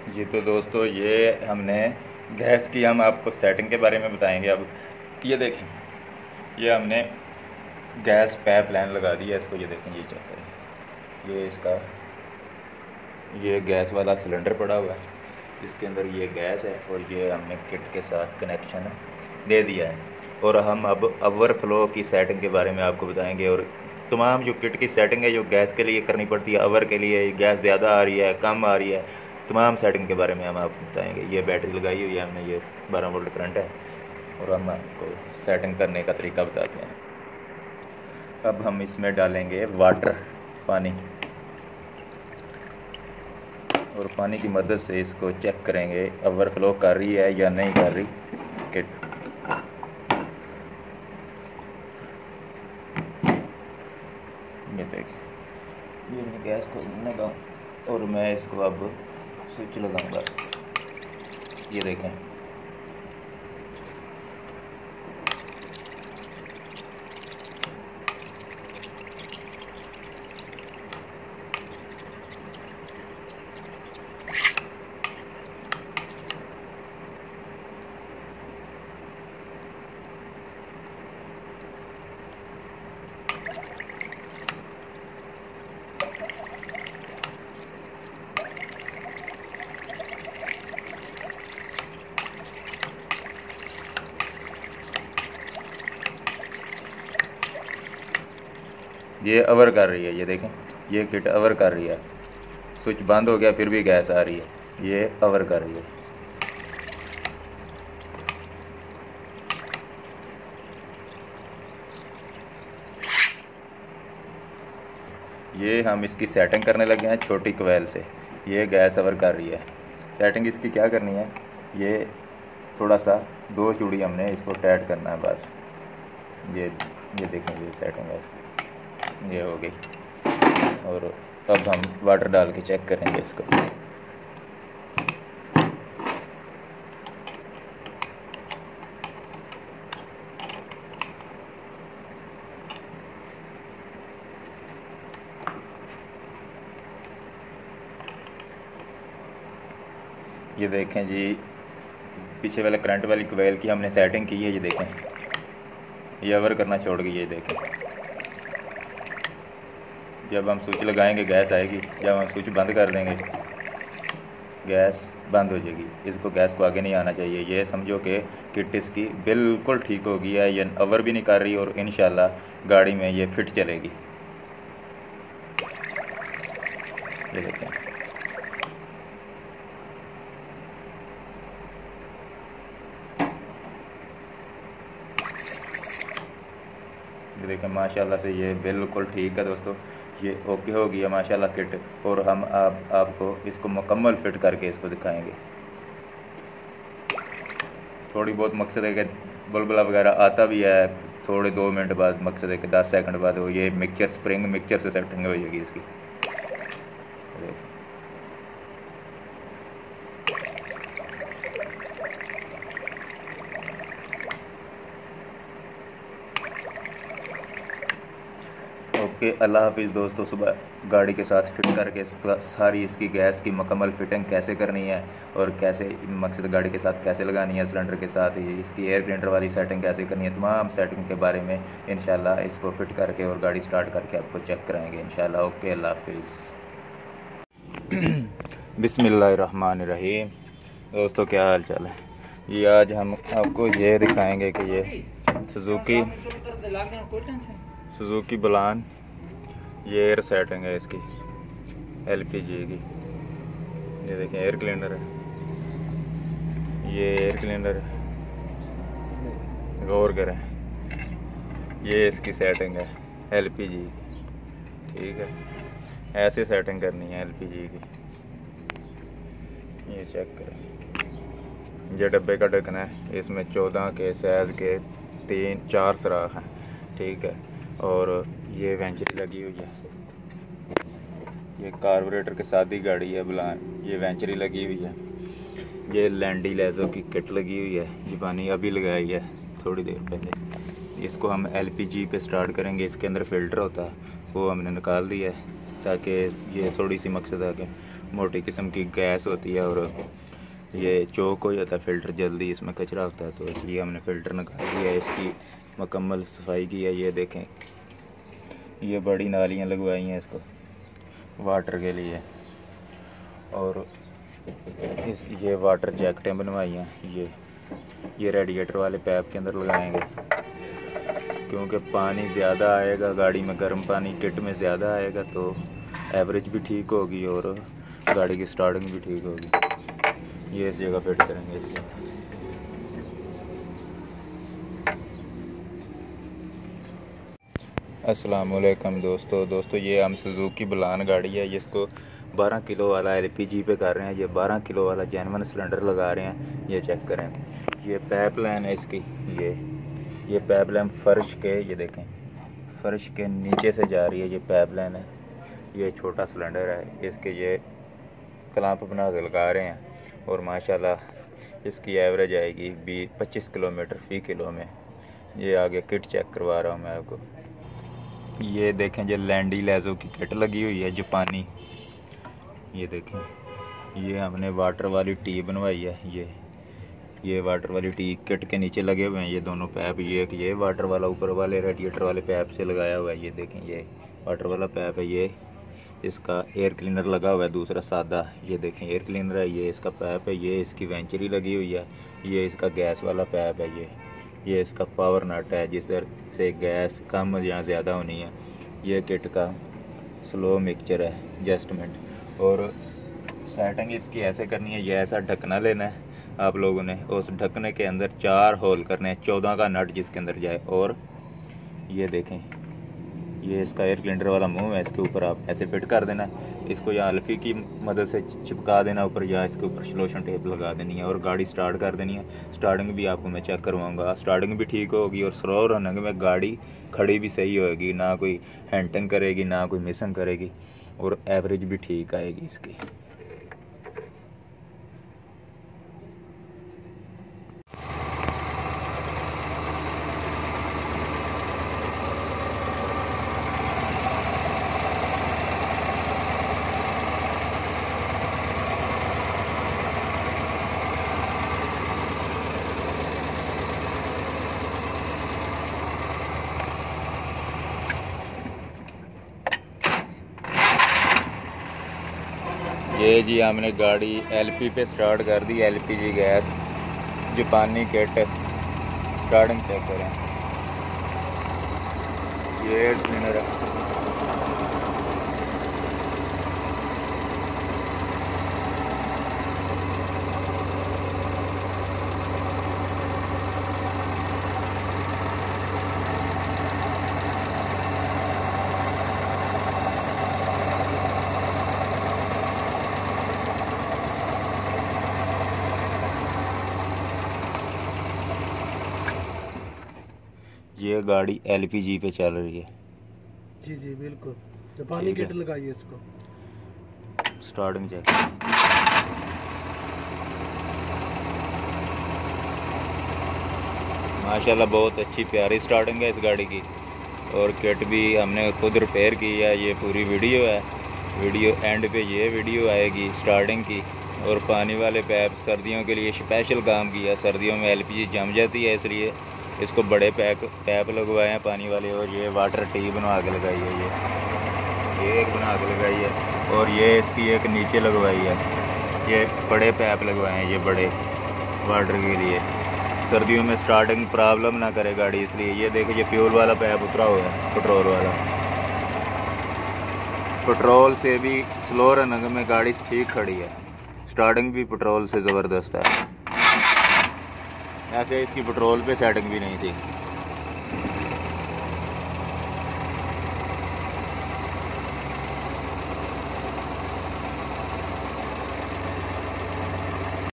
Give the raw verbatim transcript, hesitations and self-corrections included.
जी तो दोस्तों, ये हमने गैस की हम आपको सेटिंग के बारे में बताएंगे। अब ये देखें, ये हमने गैस पाइप लाइन लगा दी है इसको। ये देखें, ये चेक करें, ये इसका ये गैस वाला सिलेंडर पड़ा हुआ है, इसके अंदर ये गैस है और ये हमने किट के साथ कनेक्शन दे दिया है। और हम अब ओवरफ्लो की सेटिंग के बारे में आपको बताएंगे और तमाम जो किट की सेटिंग है जो गैस के लिए करनी पड़ती है, ओवर के लिए गैस ज़्यादा आ रही है, कम आ रही है, तमाम सेटिंग के बारे में हम आपको बताएंगे। ये बैटरी लगाई हुई है हमने, ये बारह वोल्ट करंट है और हम आपको सेटिंग करने का तरीका बताते हैं। अब हम इसमें डालेंगे वाटर, पानी, और पानी की मदद से इसको चेक करेंगे ओवरफ्लो कर रही है या नहीं कर रही किट। ये देखिए, ये मैं गैस को लगाऊँ और मैं इसको अब स्विच लगाऊंगा। ये देखें, ये ओवर कर रही है। ये देखें, ये किट ओवर कर रही है। स्विच बंद हो गया फिर भी गैस आ रही है, ये ओवर कर रही है। ये हम इसकी सेटिंग करने लगे हैं छोटी कोयल से। ये गैस ओवर कर रही है। सेटिंग इसकी क्या करनी है, ये थोड़ा सा दो चूड़ी हमने इसको टाइट करना है बस। ये ये देखें, ये सेटिंग है इसकी, ये हो गई। और अब हम वाटर डाल के चेक करेंगे इसको। ये देखें जी, पीछे वाले करंट वाली कोयल की हमने सेटिंग की है। ये देखें, ये ओवर करना छोड़ गई। ये देखें, जब हम स्विच लगाएंगे गैस आएगी, जब हम स्विच बंद कर देंगे गैस बंद हो जाएगी। इसको गैस को आगे नहीं आना चाहिए। ये समझो कि किट इसकी बिल्कुल ठीक हो गई है, ये ओवर भी नहीं कर रही और इंशाल्लाह गाड़ी में ये फिट चलेगी। ये देखें, ये देखें, माशाल्लाह से ये बिल्कुल ठीक है दोस्तों। ये ओके हो गई है माशाल्लाह किट। और हम आप आपको इसको मुकम्मल फिट करके इसको दिखाएंगे। थोड़ी बहुत मकसद है कि बुलबुला वगैरह आता भी है थोड़े दो मिनट बाद, मकसद है कि दस सेकंड बाद वो ये मिक्सचर स्प्रिंग मिक्सचर से सेटिंग हो जाएगी इसकी। ओके, अल्लाह हाफिज़ दोस्तों। सुबह गाड़ी के साथ फिट करके सारी इसकी गैस की मुकम्मल फिटिंग कैसे करनी है और कैसे मकसद गाड़ी के साथ कैसे लगानी है, सिलेंडर के साथ ही इसकी एयर क्लीनर वाली सेटिंग कैसे करनी है, तमाम सेटिंग के बारे में इंशाल्लाह इसको फिट करके और गाड़ी स्टार्ट करके आपको चेक कराएंगे इंशाल्लाह। ओके, अल्लाह हाफिज़। बिस्मिल्लाहिर्रहमानिर्रहीम। दोस्तों, क्या हाल चाल है? ये आज हम आपको ये दिखाएंगे कि ये सुजुकी सुजुकी बलान, ये एयर सेटिंग है इसकी एलपीजी की। ये देखें, एयर क्लीनर है, ये एयर क्लीनर है, गौर करें, ये इसकी सेटिंग है एलपीजी की। ठीक है, ऐसे सेटिंग करनी है एलपीजी की। ये चेक करें, ये डब्बे का ढक्कन है, इसमें चौदह के साइज़ के तीन चार सुराख हैं। ठीक है, और ये वेंचरी लगी हुई है, ये कार्बोरेटर के साथ ही गाड़ी है बुलान। ये वेंचरी लगी हुई है, ये लैंडी लेज़ो की किट लगी हुई है, जापानी अभी लगाई है थोड़ी देर पहले। इसको हम एलपीजी पे स्टार्ट करेंगे। इसके अंदर फ़िल्टर होता है, वो हमने निकाल दिया है ताकि ये थोड़ी सी मकसद है कि मोटी किस्म की गैस होती है और ये चौक हो जाता है फ़िल्टर जल्दी, इसमें कचरा होता है, तो इसलिए हमने फ़िल्टर निकाल दिया है, इसकी मुकम्मल सफाई की है। ये देखें, ये बड़ी नालियाँ लगवाई हैं इसको वाटर के लिए, और इस ये वाटर जैकेटें बनवाई हैं। ये ये रेडिएटर वाले पैप के अंदर लगाएंगे, क्योंकि पानी ज़्यादा आएगा गाड़ी में, गर्म पानी किट में ज़्यादा आएगा तो एवरेज भी ठीक होगी और गाड़ी की स्टार्टिंग भी ठीक होगी। ये इस जगह फिट करेंगे इससे। अस्सलाम वालेकुम दोस्तों दोस्तों ये हम सुजुकी बलान गाड़ी है, जिसको बारह किलो वाला एलपीजी पे कर रहे हैं। ये बारह किलो वाला जेनवन सिलेंडर लगा रहे हैं। ये चेक करें, ये पाइप लाइन है इसकी, ये ये पाइप लाइन फर्श के, ये देखें फर्श के नीचे से जा रही है, ये पाइप लाइन है। ये छोटा सिलेंडर है, इसके ये क्लैंप बना के लगा रहे हैं और माशाल्लाह इसकी एवरेज आएगी बीस पच्चीस किलोमीटर फ़ी किलो में। ये आगे किट चेक करवा रहा हूँ मैं आपको। ये देखें, ये लैंडी लेज़ो की किट लगी हुई है जापानी। ये देखें, ये हमने वाटर वाली टी बनवाई है। ये ये वाटर वाली टी किट के नीचे लगे हुए हैं ये दोनों पैप। ये ये वाटर वाला ऊपर वाले रेडिएटर वाले पैप से लगाया हुआ है। ये देखें, ये वाटर वाला पैप है, ये इसका एयर क्लीनर लगा हुआ है दूसरा सादा। ये देखें एयर क्लीनर है, ये इसका पैप है, ये इसकी वेंचरी लगी हुई है। ये इसका गैस वाला पैप है। ये ये इसका पावर नट है, जिस से गैस कम या ज़्यादा होनी है। ये किट का स्लो मिक्सचर है एडजस्टमेंट, और सेटिंग इसकी ऐसे करनी है। ये ऐसा ढकना लेना है आप लोगों ने, उस ढकने के अंदर चार होल करने हैं, चौदह का नट जिसके अंदर जाए। और ये देखें, ये इसका एयर क्लीनर वाला मुंह है, इसके ऊपर आप ऐसे फिट कर देना है। इसको या अल्फी की मदद से चिपका देना ऊपर, या इसके ऊपर स्लोशन टेप लगा देनी है और गाड़ी स्टार्ट कर देनी है। स्टार्टिंग भी आपको मैं चेक करवाऊंगा, स्टार्टिंग भी ठीक होगी और स्लो रनिंग में गाड़ी खड़ी भी सही होगी, ना कोई हैंटिंग करेगी ना कोई मिसिंग करेगी, और एवरेज भी ठीक आएगी इसकी। ये जी हमने गाड़ी एलपी पे स्टार्ट कर दी, एलपीजी गैस जापानी किट। स्टार्टिंग चेक करें, ये एयर क्लीनर है। ये गाड़ी एलपीजी पे चल रही है। जी जी बिल्कुल, जापानी किट लगाइए इसको। स्टार्टिंग चेक, माशाल्लाह बहुत अच्छी प्यारी स्टार्टिंग है इस गाड़ी की, और किट भी हमने खुद रिपेयर की है। ये पूरी वीडियो है, वीडियो एंड पे ये वीडियो आएगी स्टार्टिंग की। और पानी वाले पैप सर्दियों के लिए स्पेशल काम किया, सर्दियों में एलपीजी जम जाती है इसलिए इसको बड़े पैक पैप लगवाए हैं पानी वाले। और ये वाटर टी बनवा के लगाई है, ये ये एक बना के लगाई है, और ये इसकी एक नीचे लगवाई है। ये बड़े पैप लगवाए हैं ये बड़े वाटर के लिए, सर्दियों में स्टार्टिंग प्रॉब्लम ना करे गाड़ी इसलिए। ये देखिए, ये फ्यूल वाला पैप उतरा हुआ है, पेट्रोल वाला। पेट्रोल से भी स्लो रनिंग में गाड़ी ठीक खड़ी है, स्टार्टिंग भी पेट्रोल से ज़बरदस्त है। ऐसे इसकी पेट्रोल पे सेटिंग भी नहीं थी।